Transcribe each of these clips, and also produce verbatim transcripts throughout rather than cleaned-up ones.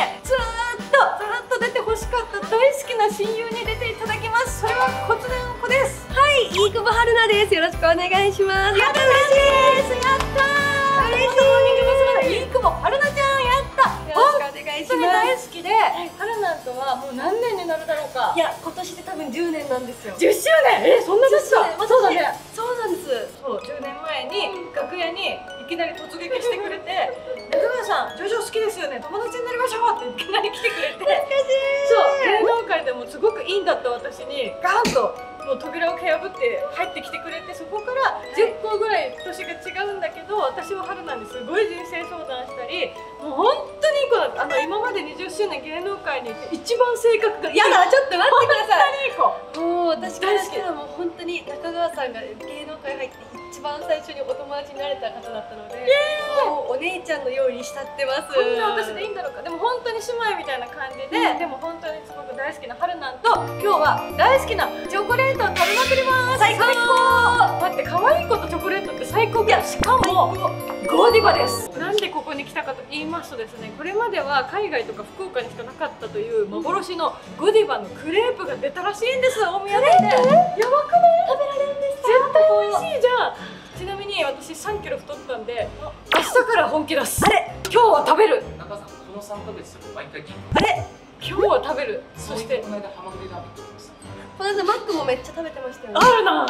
ずーっとずーっと出てほしかった大好きな親友に出ていただきます。それは骨伝子です。 はい、飯久保春菜です。よろしくお願いします。 やったーです。やったー。嬉しい。モーニング娘。の飯久保春菜ちゃん、やった。 よろしくお願いします。 大好きで、春菜とはもう何年になるだろうか。 いや、今年で多分じゅうねんなんですよ。 じゅっしゅうねん。え、そんなですか。そうだね。 そうなんです。 そう、じゅうねんまえに楽屋にいきなり突撃してくれて「中川さん、ジョジョ好きですよね、友達になりましょう」っていきなり来てくれて、そう芸能界でもすごくいいんだった私にガンともう扉を蹴破って入ってきてくれて、そこからじゅっこぐらい年が違うんだけど、私は春菜にすごい人生相談したり、もう本当にいい子だった。あの今までにじゅっしゅうねん芸能界にいて一番性格がいい。 やだ、ちょっと待ってください。 本当にいい子。 もう私からしたらもう本当に中川さんが芸能界入って一番最初にお友達になれた方だったので、もうお姉ちゃんのように慕ってます。 こんな私でいいんだろうか。でも本当に姉妹みたいな感じで、うん、でも本当にすごく大好きな春菜と今日は大好きなチョコレートを食べまくります。 最高。 待って、可愛い子とチョコレートって最高。いや、しかもゴディバです。なんでここに来たかと言いますとですね、これまでは海外とか福岡にしかなかったという幻のゴディバのクレープが出たらしいんです。お土産で。やばくない？食べられるんですか？絶対美味しいじゃん。ちなみに私さんキロ太ったんで、明日から本気出す。あれ、今日は食べる。 中川さん、このさんかげつ毎回聞いてあれ、今日は食べる。そしてこの間ハマグリラーメン食べました。 この間マックもめっちゃ食べてましたよね。 あるな。はい、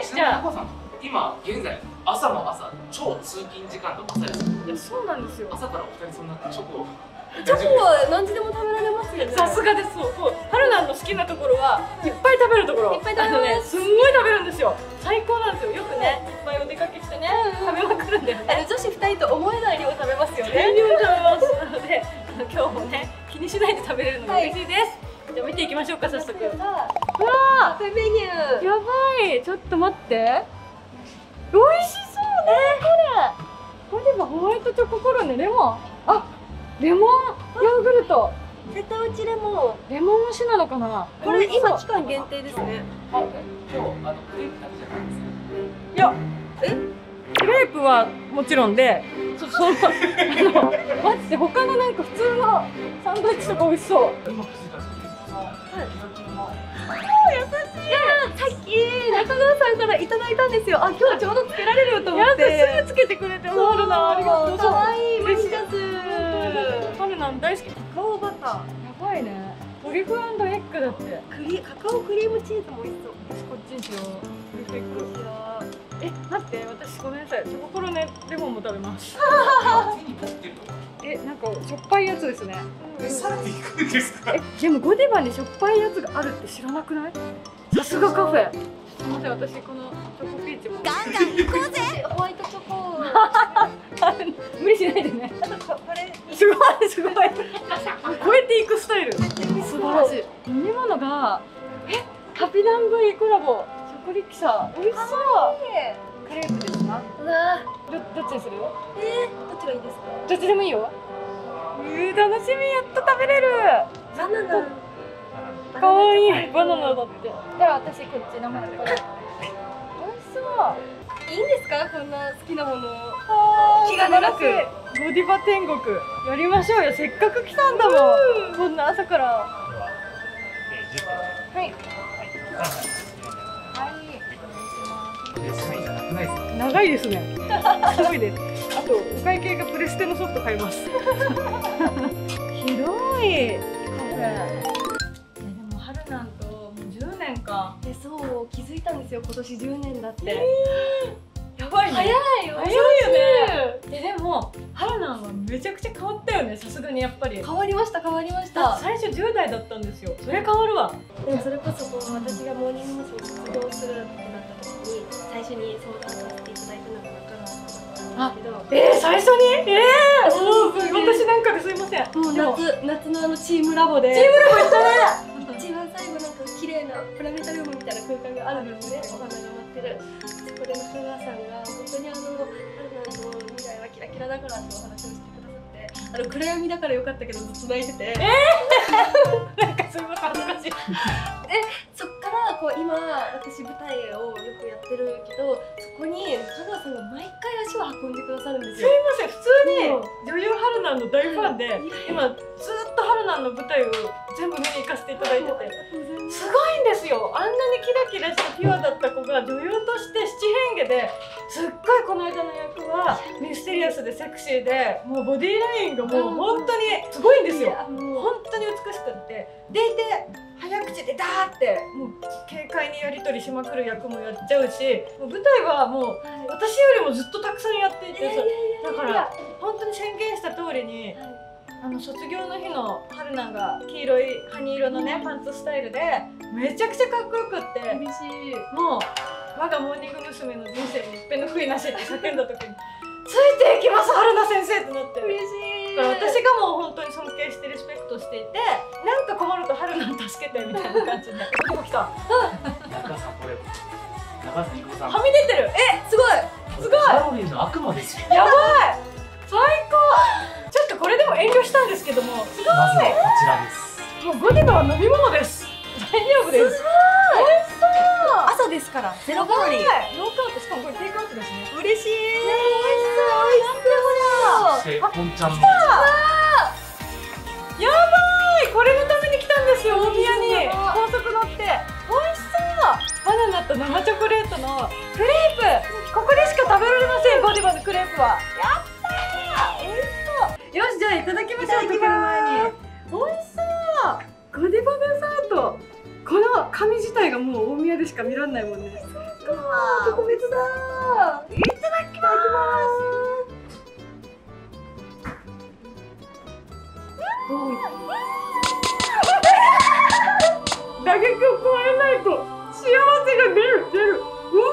じゃあ中川さん、今現在朝の朝、超通勤時間の朝です。 いや、そうなんですよ。 朝からお二人そんなチョコを。 チョコは何時でも食べられますよね。 さすがです。そう、そう、春菜の好きなところはいっぱい食べるところ。 いっぱい食べます。 ね、すんごい食べるんですよ。最高なんですよ。よくね、いっぱいお出かけしてね、食べまくるんだよね。 女子ふたりと思えない量食べますよね。 大量食べます。なので、今日もね、気にしないで食べれるのが嬉しいです。じゃあ見ていきましょうか、早速。うわカフェメニュー。 やばい、ちょっと待って。美味しそうね、これ。ゴディバホワイトチョココロネレモン。あ、レモンヨーグルト。 瀬戸内レモン。 レモン推しなのかな。 これ今期間限定ですね。 あ、今日あのクレープだけじゃないですか。 いや、え？クレープはもちろんで、そそのあのマジで他のなんか普通のサンドイッチとか美味しそう。 今気づいたんですけど、 はい。 優しい。いや、さっき中川さんからいただいたんですよ。あ、今日ちょうどつけられると思って。 やっすぐつけてくれて、春菜ありがとう。 可愛い嬉しいです。 春菜大好き。カカオバター。やばいね。トリュフ&エッグだって。 クリカカオクリームチーズも美味しそう。 私こっちにしよう。トリュフエッグ。え、待って、私ごめんなさい。チョココロネレモンも食べます。 手に持ってると。 え、なんかしょっぱいやつですね。 え、さらにいくんですか。 え、でもゴディバにしょっぱいやつがあるって知らなくない？さすがカフェ。すみません、私このチョコピーチも。 ガンガン行こうぜ。ホワイトチョコ。 無理しないでね。 あとこれすごいすごい。超えていくスタイル。素晴らしい。飲み物がえ、ハピナンブイコラボチョコリキサー。美味しそう。クレープですか？ うわ。 どどっちにする？ えー、どっちがいいですか？ どっちでもいいよ。えー、楽しみ、やっと食べれる。 バナナ。 かわいいバナナだって。じゃあ私こっち生でこれ。美味しそう。 いいんですか？こんな好きなものを。 気がなくゴディバ天国やりましょうよ。せっかく来たんだもん。こんな朝から。はいはい。長いですね。すごいです。あとお会計がプレステのソフト買います。広いカフェ。春なんともうじゅうねんか。 え、そう気づいたんですよ。今年じゅうねんだって。 えー、やばいね。 早いよ。 早いよね。え、でも春なんはめちゃくちゃ変わったよね。さすがにやっぱり。 変わりました変わりました。 最初じゅう代だったんですよ。それ変わるわ。 でもそれこそこう私がモーニング娘。卒業するってなった時に最初に相談させていただいたのが中川さんだったんですけど。 えー、最初に？ええー、もう私なんかですいません。 もう夏夏のあのチームラボで。 チームラボ行ったね。 一番最後なんか綺麗なプラネタリウムみたいな空間があるんですね。お花が舞ってる。そこで中川さんが本当にあの春菜の未来はキラキラだからってお話をしてくださって、あの暗闇だからよかったけどずっと泣いてて。 えー、なんかすごい恥ずかしい。 え、そっからからこう今私舞台をよくやってるけど、そこに香川さんが毎回足を運んでくださるんですすいよ。 ません、普通に女優春菜の大ファンで、今ずっと春菜の舞台を全部見に行かせていただいてて、すごいんですよ。あんなにキラキラしたピュアだった子が女優として七変化ですっごいこの間の役はミステリアスでセクシーで、もうボディラインがもう本当にすごいんですよ。本当に美しくって、でいて早口でダーってもう軽快にやり取りしまくる役もやっちゃうし、もう舞台はもう私よりもずっとたくさんやっていて、だから本当に宣言した通りに、あの卒業の日の春菜が黄色い羽色のねパンツスタイルでめちゃくちゃかっこよくって、 嬉しい。 もう我がモーニング娘。の人生に一遍の悔いなしって叫んだ時についていきます春菜先生ってなって、 嬉しい。 だから私がもう本当に尊敬してリスペクトしていて、なんか困ると春菜に助けてみたいな感じでここ来た中さんこれ中さんいこさんはみ出てる。えすごい。 すごいハロウィンの悪魔ですよ。 やばい最高。ちょっとこれでも遠慮したんですけども、すごい。 まずはこちらです。 もうゴディバは飲み物です。大丈夫です。 すごい。美味しそう。朝ですから。ゼロカロリー。 ノーカウント、しかもこれテイクアウトですね。 嬉しい。美味しそう。美味しそう。 そして本ちゃんのやばい、これのために来たんですよ。大宮に高速乗って。美味しそう。バナナと生チョコレートのクレープ。ここでしか食べられません。ゴディバのクレープは。やったー。美味しそう。よし、じゃあいただきましょう。溶ける前に。美味しそう。ゴディバデザート。この紙自体がもう大宮でしか見られないもんね。 特別だ。 いただきます。打撃を加えないと幸せが出る出る。うまい。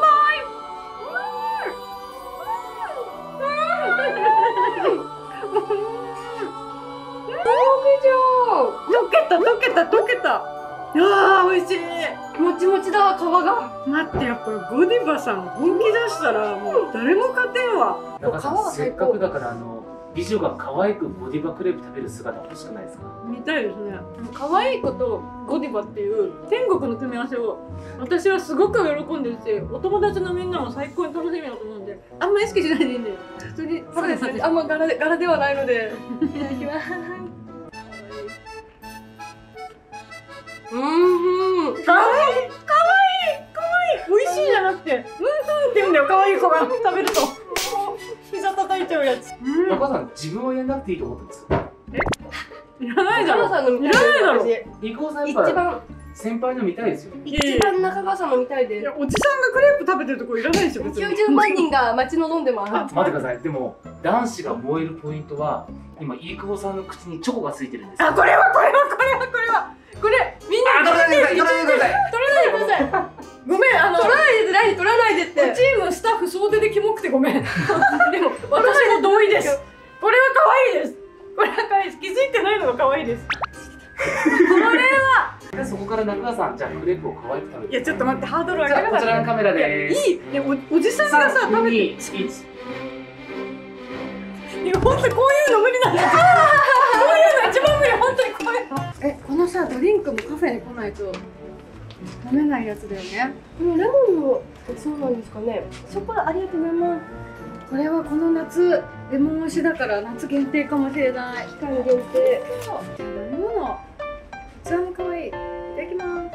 溶けた溶けた溶けた。あー美味しい。 もちもちだ皮が。 待って、やっぱゴディバさん本気出したらもう誰も勝てんわ。 中さんせっかくだからあの美女が可愛くゴディバクレープ食べる姿欲しくないですか？ 見たいですね。可愛い子とゴディバっていう天国の組み合わせを私はすごく喜んでるし、お友達のみんなも最高に楽しみだと思うんで、あんま意識しないでいいんで、普通にそうですね。あんま柄で柄ではないので。いただきます。うんうん。 かわいいかわいいかわいい。美味しいじゃなくて、うんうんって言うんだよ。可愛い子が食べると膝叩いちゃうやつ。 中さん自分はやんなくていいと思ったんですよ。 いらないだろ。 中川さんの見たいいらないだろ。 リコさん一やっぱ番先輩の見たいですよ。 一番中川さんの見たいでいや、おじさんがクレープ食べてるとこいらないでしょ別す。 に。 きゅうじゅうまんにんが待ち望んでます。 待ってください。でも男子が燃えるポイントは今飯久保さんの口にチョコがついてるんですよ。 あ、これはこれはこれはこれはこれみんなあ、取らないでください。取らないでください。 取らないでください。ごめん、あの取らないで何取らないでって。 チームスタッフ総出でキモくてごめん。でも私も同意です。これは可愛いです。これは可愛いです。気づいてないのが可愛いです。これはそこから中川さんじゃあクレープを可愛く食べて。 いやちょっと待って、ハードル上じゃあげなかった。 こちらのカメラでーす。 いい。でもおじさんがさ食べて。いさんにいちや本当にこういうの無理なんですよ。こういうの一番無理。本当にこういうの。え、このさドリンクもカフェに来ないと飲めないやつだよね。 このレモンのそうなんですかね。ショコラありがとうございます。 これはこの夏レモン推しだから夏限定かもしれない。 期間限定。 じゃあ飲み物こちらも可愛い。いただきます。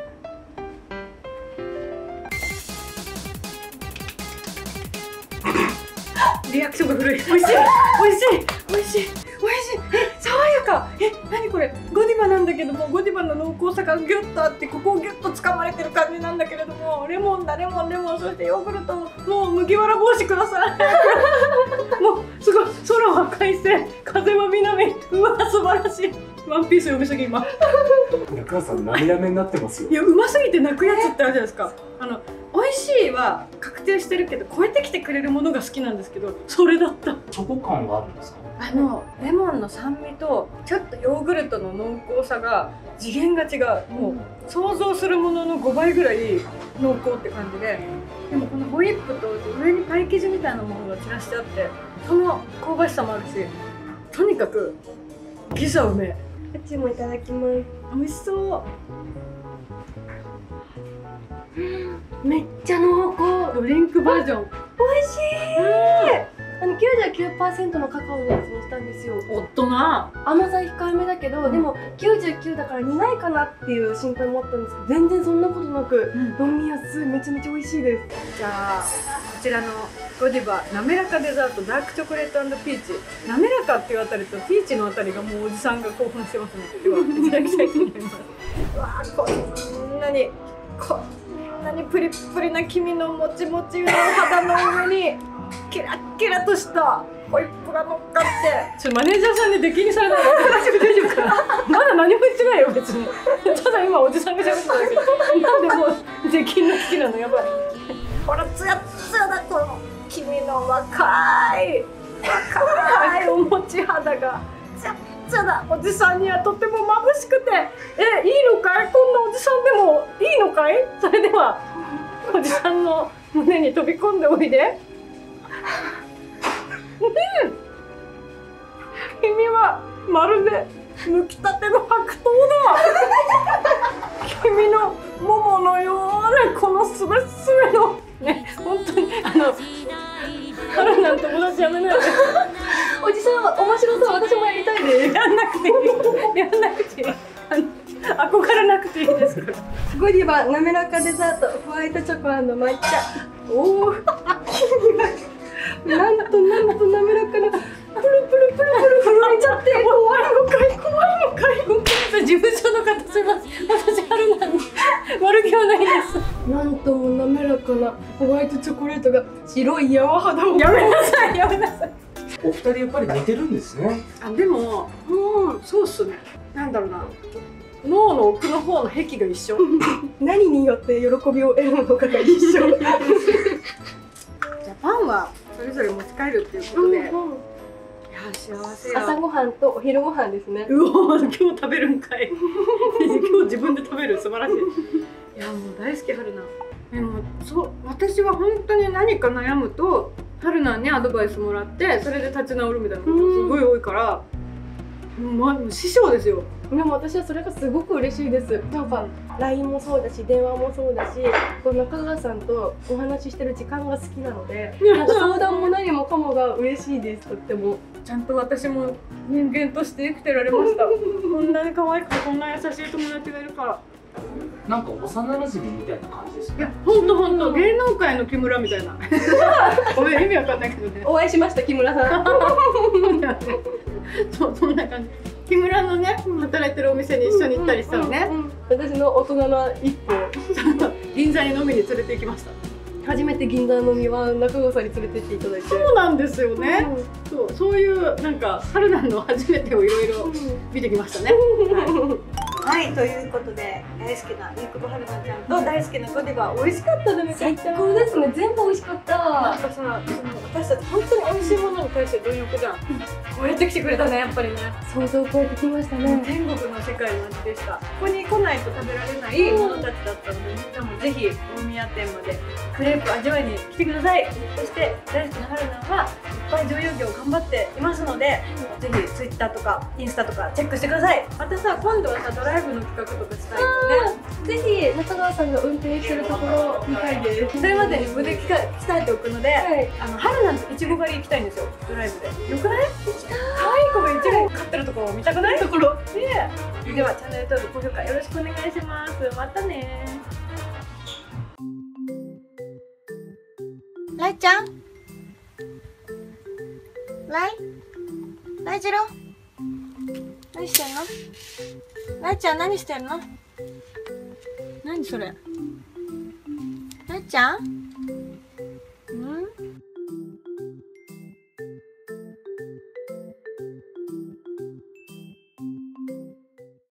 リアクションが古い。美味しい美味しい美味しい美味しい。え、爽やか。え、何これゴディバなんだけども、ゴディバの濃厚さがギュッとあって、ここをギュッと掴まれてる感じなんだけれども、レモンだレモンレモン、そしてヨーグルト、もう麦わら帽子ください。もうすごい。空は快晴、風は南。うわ素晴らしい。ワンピース読みすぎ今。 中川さん涙目になってますよ。 いや、うますぎて泣くやつってあるじゃないですか。あの美味しいは確定してるけど超えてきてくれるものが好きなんですけど、それだった。 チョコ感はあるんですか？ あのレモンの酸味とちょっとヨーグルトの濃厚さが次元が違う。もう想像するもののごばいぐらい濃厚って感じで、でもこのホイップと上にパイ生地みたいなものが散らしてあって、その香ばしさもあるし、とにかくギザうめえ。 こっちもいただきます。 美味しそう。 めっちゃ濃厚。 ドリンクバージョン。 美味しい。あのきゅうじゅうきゅうパーセントのカカオのやつにしたんですよ。 大人。 甘さ控えめだけど、でもきゅうじゅうきゅうだから苦いかなっていう心配もあったんですけど、全然そんなことなく、飲みやすい。めちゃめちゃ美味しいです。 じゃあこちらのゴディバ滑らかデザートダークチョコレート&ピーチ。滑らかっていうあたりとピーチのあたりがもうおじさんが興奮してますので、ではいただきたいと思います。うわー、こんなにこんなにプリップリな黄身のもちもちの肌の上にキラッキラとしたホイップが乗っかって、ちょっとマネージャーさんで出禁にされないの大丈夫かな。まだ何も言ってないよ別に。ただ今おじさんが喋ってただけ。なんでもう出禁の危機なの、やばい。ほらツヤツヤだ、この黄身の若い若いおもち肌がツヤツヤだ。おじさんにはとても眩しくて、え、いいのかい、こんなおじさんでもいいのかい。それではおじさんの胸に飛び込んでおいで。うん、君はまるで剥きたての白桃だ。君のもものようなこのすべすべのね、本当にあの春なんて友達やめないで。 おじさんは面白そう。私もやりたいです。 やんなくていい、やんなくていい、あの憧れなくていいですから。 ゴディバ滑らかデザートホワイトチョコ&抹茶。おおなんとなんと滑らかなプルプルプルプル震えちゃって怖いのかい、怖いのかい。 事務所の方すいません、私春なんで悪気はないです。 なんとも滑らかなホワイトチョコレートが白い柔肌を。 やめなさいやめなさい。 お二人やっぱり似てるんですね。 あ、でもうんそうっすね。なんだろうな、脳の奥の方の壁が一緒。 何によって喜びを得るのかが一緒。 じゃあパンはそれぞれ持ち帰るっていうことで、いや幸せや。 朝ごはんとお昼ごはんですね。 うお、今日食べるんかい。今日自分で食べる、素晴らしい。いやもう大好き春菜。でもそう私は本当に何か悩むと春菜にアドバイスもらってそれで立ち直るみたいなことすごい多いから、まあ師匠ですよ。 でも私はそれがすごく嬉しいです。なんか ライン もそうだし電話もそうだし、こう中川さんとお話ししてる時間が好きなので、なんか相談も何もかもが嬉しいです。とってもちゃんと私も人間として生きてられました。こんなに可愛くてこんな優しい友達がいるから。 なんか幼馴染みたいな感じですね。 いやほんとほんと芸能界の木村みたいな。ごめん意味わかんないけどね。 お会いしました木村さん。 そうそんな感じ。木村のね働いてるお店に一緒に行ったりしたのね。 私の大人の一歩。 銀座に飲みに連れて行きました。 初めて銀座の飲みは中川さんに連れてっていただいて。 そうなんですよね。そうそういうなんか春菜の初めてをいろいろ見てきましたね。はい、ということで大好きな肉子春菜ちゃんと大好きなゴディバ美味しかったね。めちゃ最くちゃ高ですね。全部美味しかった。 なんかさ、その私たち本当に美味しいものに対して貪欲じゃん。こうやって来てくれたね、やっぱりね。 想像を超えてきましたね。 天国の世界の味でした。ここに来ないと食べられないものたちだったので、みんなもぜひ大宮店までクレープ味わいに来てください。そして大好きな春菜はいっぱい女優業頑張っていますので、ぜひツイッターとかインスタとかチェックしてください。またさ、今度はさドライブの企画とかしたいよね。 ぜひ中川さんが運転してるところ見たいです。 それまでに無で鍛えておくので、 はい、 あの春なんていちご狩り行きたいんですよ、ドライブで。よくない？行きたい。可愛い子がいちご買ってるところを見たくないところ。ねえ。ではチャンネル登録高評価よろしくお願いします。またね。 ライちゃん？ライ？ライジロ？何してんの？ライちゃん何してんの？何それ？ライちゃん？